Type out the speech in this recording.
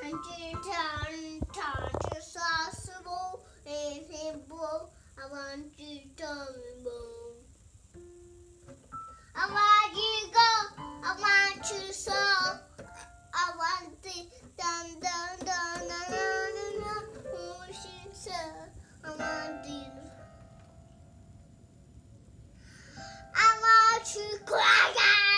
want to touch a sauceable and bowl. I want to tummy bowl. I want to go. I want to solve. I want to dun dun dun dun dun dun. I want to. I want to cry.